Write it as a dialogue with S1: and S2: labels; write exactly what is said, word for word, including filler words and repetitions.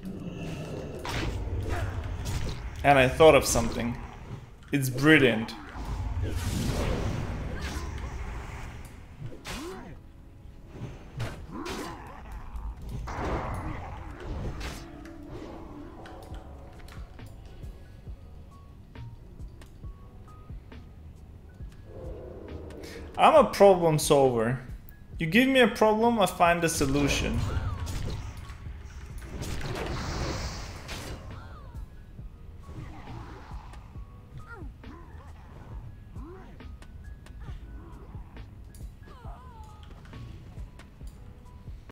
S1: And I thought of something. It's brilliant. I'm a problem solver. You give me a problem, I find a solution.